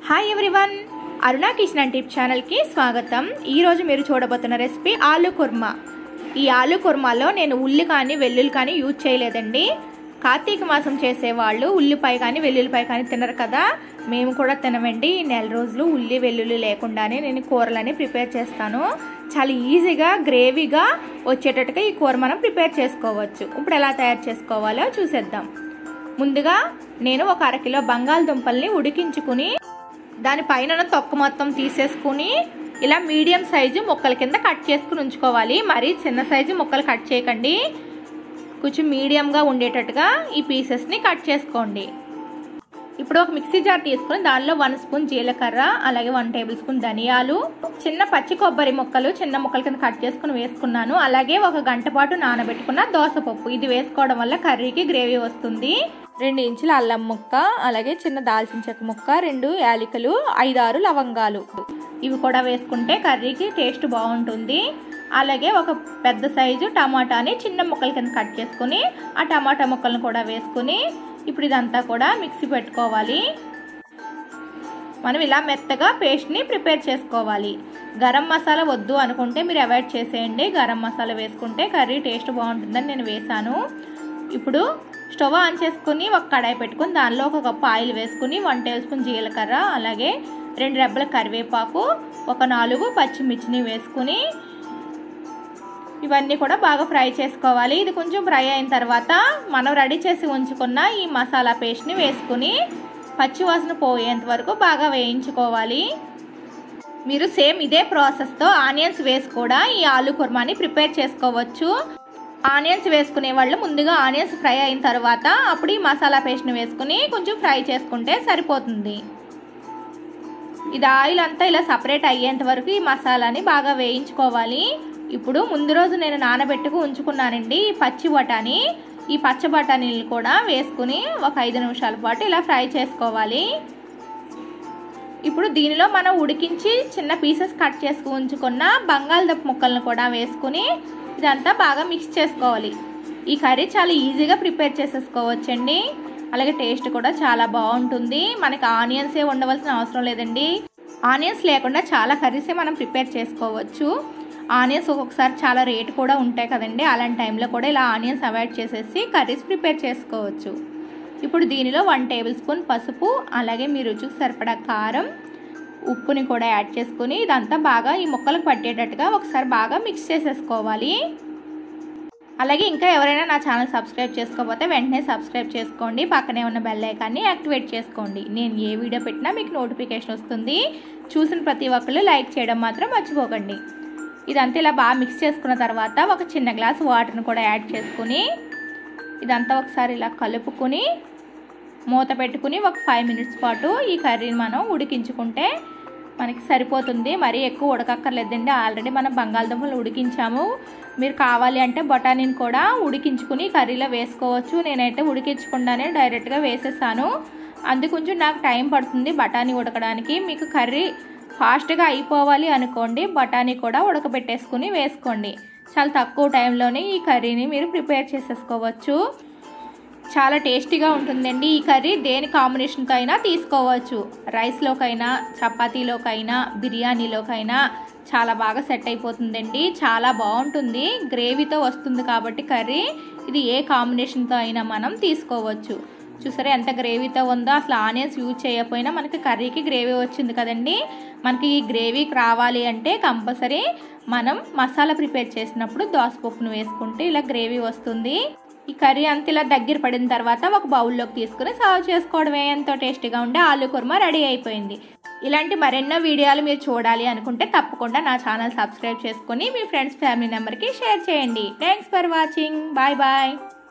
Hi everyone, Aruna kitchen and tip ఛానల్కి స్వాగతం. ఈరోజు మీరు చూడబోతున్న రెసిపీ ఆలూ కుర్మా. ఈ ఆలూ కుర్మాలో నేను ఉల్లి కానీ వెల్లుల్లి కానీ యూజ్ చేయలేదండి. కార్తీక మాసం చేసేవాళ్ళు ఉల్లిపాయ కానీ వెల్లుల్లిపాయ కానీ తినరు కదా, మేము కూడా తినమండి. ఈ నెల రోజులు ఉల్లి వెల్లుల్లి లేకుండానే నేను కూరలని ప్రిపేర్ చేస్తాను. చాలా ఈజీగా గ్రేవీగా వచ్చేటట్టుగా ఈ కూర మనం ప్రిపేర్ చేసుకోవచ్చు. ఇప్పుడు ఎలా తయారు చేసుకోవాలో చూసేద్దాం. ముందుగా నేను ఒక అరకిలో బంగాళదుంపల్ని ఉడికించుకుని దానిపైన తొక్క మొత్తం తీసేసుకుని ఇలా మీడియం సైజు ముక్కల కింద కట్ చేసుకుని ఉంచుకోవాలి. మరీ చిన్న సైజు ముక్కలు కట్ చేయకండి, కొంచెం మీడియంగా ఉండేటట్టుగా ఈ పీసెస్ని కట్ చేసుకోండి. ఇప్పుడు ఒక మిక్సీ జార్ తీసుకుని దానిలో 1 స్పూన్ జీలకర్ర, అలాగే 1 టేబుల్ స్పూన్ ధనియాలు, చిన్న పచ్చి కొబ్బరి ముక్కలు చిన్న ముక్కల కింద కట్ చేసుకుని వేసుకున్నాను. అలాగే 1 గంట పాటు నానబెట్టుకున్న దోసపప్పు, ఇది వేసుకోవడం వల్ల కర్రీకి గ్రేవీ వస్తుంది. 2 ఇంచుల అల్లం ముక్క, అలాగే చిన్న దాల్చిన చెక్క ముక్క, 2 యాలకులు, 5-6 లవంగాలు, ఇవి కూడా వేసుకుంటే కర్రీకి టేస్ట్ బాగుంటుంది. అలాగే ఒక పెద్ద సైజు టమాటాని చిన్న ముక్కల కింద కట్ చేసుకుని ఆ టమాటా ముక్కలను కూడా వేసుకుని ఇప్పుడు ఇదంతా కూడా మిక్సీ పెట్టుకోవాలి. మనం ఇలా మెత్తగా పేస్ట్ని ప్రిపేర్ చేసుకోవాలి. గరం మసాలా వద్దు అనుకుంటే మీరు అవాయిడ్ చేసేయండి. గరం మసాలా వేసుకుంటే కర్రీ టేస్ట్ బాగుంటుందని నేను వేసాను. ఇప్పుడు స్టవ్ ఆన్ చేసుకుని ఒక కడాయి పెట్టుకుని దానిలో 1 కప్పు ఆయిల్ వేసుకుని 1 టేబుల్ స్పూన్ జీలకర్ర, అలాగే 2 రెబ్బల కరివేపాకు, 4 పచ్చిమిర్చిని వేసుకుని ఇవన్నీ కూడా బాగా ఫ్రై చేసుకోవాలి. ఇది కొంచెం ఫ్రై అయిన తర్వాత మనం రెడీ చేసి ఉంచుకున్న ఈ మసాలా పేస్ట్ని వేసుకుని పచ్చివాసన పోయేంత వరకు బాగా వేయించుకోవాలి. మీరు సేమ్ ఇదే ప్రాసెస్తో ఆనియన్స్ వేసి కూడా ఈ ఆలూ కుర్మాని ప్రిపేర్ చేసుకోవచ్చు. ఆనియన్స్ వేసుకునే వాళ్ళు ముందుగా ఆనియన్స్ ఫ్రై అయిన తర్వాత అప్పుడు ఈ మసాలా పేస్ట్ని వేసుకుని కొంచెం ఫ్రై చేసుకుంటే సరిపోతుంది. ఇది ఆయిల్ అంతా ఇలా సపరేట్ అయ్యేంత వరకు ఈ మసాలాని బాగా వేయించుకోవాలి. ఇప్పుడు ముందు రోజు నేను నానబెట్టుకు ఉంచుకున్నానండి ఈ పచ్చి బఠానీ. ఈ పచ్చి బఠానీలు కూడా వేసుకుని ఒక 5 నిమిషాల పాటు ఇలా ఫ్రై చేసుకోవాలి. ఇప్పుడు దీనిలో మనం ఉడికించి చిన్న పీసెస్ కట్ చేసుకు ఉంచుకున్న బంగాళదుంప ముక్కలను కూడా వేసుకుని ఇదంతా బాగా మిక్స్ చేసుకోవాలి. ఈ కర్రీ చాలా ఈజీగా ప్రిపేర్ చేసేసుకోవచ్చండి. అలాగే టేస్ట్ కూడా చాలా బాగుంటుంది. మనకి ఆనియన్సే ఉండవలసిన అవసరం లేదండి. ఆనియన్స్ లేకుండా చాలా కర్రీసే మనం ప్రిపేర్ చేసుకోవచ్చు. ఆనియన్స్ ఒక్కొక్కసారి చాలా రేటు కూడా ఉంటాయి కదండి, అలాంటి టైంలో కూడా ఇలా ఆనియన్స్ అవాయిడ్ చేసేసి కర్రీస్ ప్రిపేర్ చేసుకోవచ్చు. ఇప్పుడు దీనిలో 1 టేబుల్ స్పూన్ పసుపు, అలాగే మీ రుచికి సరిపడా కారం, ఉప్పుని కూడా యాడ్ చేసుకుని ఇదంతా బాగా ఈ ముక్కలకు పట్టేటట్టుగా ఒకసారి బాగా మిక్స్ చేసేసుకోవాలి. అలాగే ఇంకా ఎవరైనా నా ఛానల్ సబ్స్క్రైబ్ చేసుకోకపోతే వెంటనే సబ్స్క్రైబ్ చేసుకోండి. పక్కనే ఉన్న బెల్ ఐకాన్ని యాక్టివేట్ చేసుకోండి. నేను ఏ వీడియో పెట్టినా మీకు నోటిఫికేషన్ వస్తుంది. చూసిన ప్రతి ఒక్కళ్ళు లైక్ చేయడం మాత్రం మర్చిపోకండి. ఇదంతా ఇలా బాగా మిక్స్ చేసుకున్న తర్వాత ఒక చిన్న గ్లాస్ వాటర్ని కూడా యాడ్ చేసుకుని ఇదంతా ఒకసారి ఇలా కలుపుకుని మూత పెట్టుకుని ఒక 5 మినిట్స్ పాటు ఈ కర్రీని మనం ఉడికించుకుంటే మనకి సరిపోతుంది. మరీ ఎక్కువ ఉడకక్కర్లేదండి, ఆల్రెడీ మనం బంగాళదుంపలు ఉడికించాము. మీరు కావాలి అంటే బఠానీని కూడా ఉడికించుకుని కర్రీలో వేసుకోవచ్చు. నేనైతే ఉడికించకుండానే డైరెక్ట్గా వేసేసాను. అందుకు కొంచెం నాకు టైం పడుతుంది బఠానీ ఉడకడానికి. మీకు కర్రీ ఫాస్ట్గా అయిపోవాలి అనుకోండి, బఠానీ కూడా ఉడకబెట్టేసుకుని వేసుకోండి. చాలా తక్కువ టైంలోనే ఈ కర్రీని మీరు ప్రిపేర్ చేసేసుకోవచ్చు. చాలా టేస్టీగా ఉంటుందండి. ఈ కర్రీ దేని కాంబినేషన్తో అయినా తీసుకోవచ్చు. రైస్లోకైనా, చపాతీలోకైనా, బిర్యానీలోకైనా చాలా బాగా సెట్ అయిపోతుందండి. చాలా బాగుంటుంది, గ్రేవీతో వస్తుంది కాబట్టి కర్రీ. ఇది ఏ కాంబినేషన్తో అయినా మనం తీసుకోవచ్చు. చూసారా ఎంత గ్రేవీతో ఉందో, అసలు ఆనియన్స్ యూజ్ చేయకపోయినా మనకి కర్రీకి గ్రేవీ వచ్చింది కదండి. మనకి ఈ గ్రేవీకి రావాలి అంటే కంపల్సరీ మనం మసాలా ప్రిపేర్ చేసినప్పుడు దోసపప్పును వేసుకుంటే ఇలా గ్రేవీ వస్తుంది. ఈ కర్రీ అంతా ఇలా దగ్గర పడిన తర్వాత ఒక బౌల్లోకి తీసుకుని సర్వ్ చేసుకోవడమే. ఎంతో టేస్టీగా ఉండే ఆలూ కుర్మా రెడీ అయిపోయింది. ఇలాంటి మరెన్నో వీడియోలు మీరు చూడాలి అనుకుంటే తప్పకుండా నా ఛానల్ సబ్స్క్రైబ్ చేసుకొని మీ ఫ్రెండ్స్ ఫ్యామిలీ మెంబర్కి షేర్ చేయండి. Thanks for watching. Bye bye.